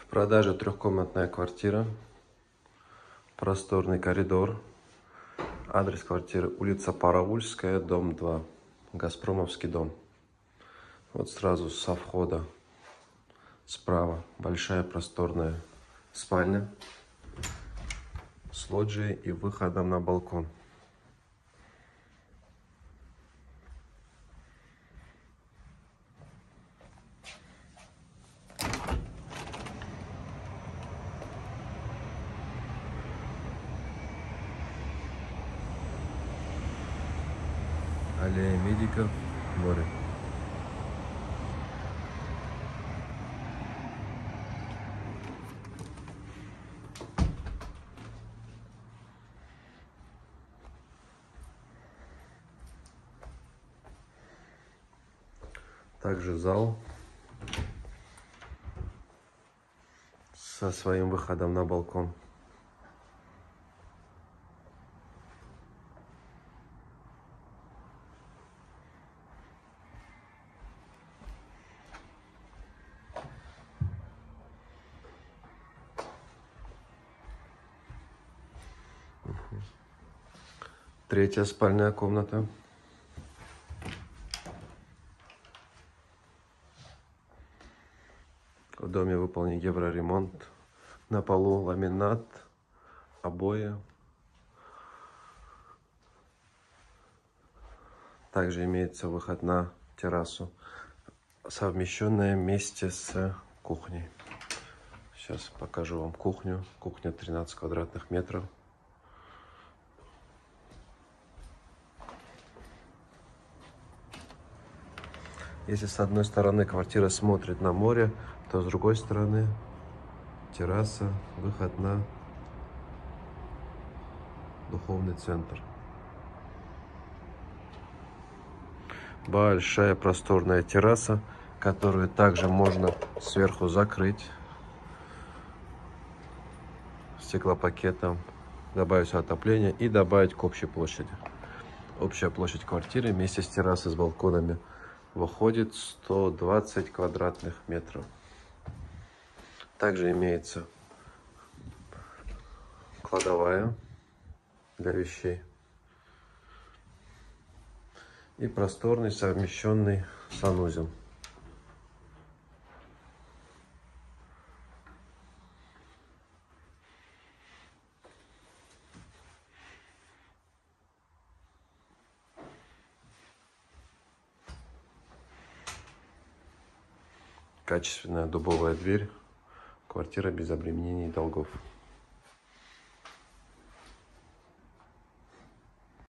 продаже трехкомнатная квартира, просторный коридор. Адрес квартиры: улица Паровульская, дом 2, Газпромовский дом. Вот сразу со входа справа большая просторная спальня с лоджией и выходом на балкон. Аллея медиков, море. Также зал со своим выходом на балкон. Третья спальная комната. В доме выполнен евроремонт. На полу ламинат, обои. Также имеется выход на террасу, совмещенная вместе с кухней. Сейчас покажу вам кухню. Кухня 13 квадратных метров. Если с одной стороны квартира смотрит на море, то с другой стороны терраса, выход на духовный центр. Большая просторная терраса, которую также можно сверху закрыть стеклопакетом, добавить отопление и добавить к общей площади. Общая площадь квартиры вместе с террасой с балконами выходит 120 квадратных метров. Также имеется кладовая для вещей и просторный совмещенный санузел. Качественная дубовая дверь. Квартира без обременений и долгов.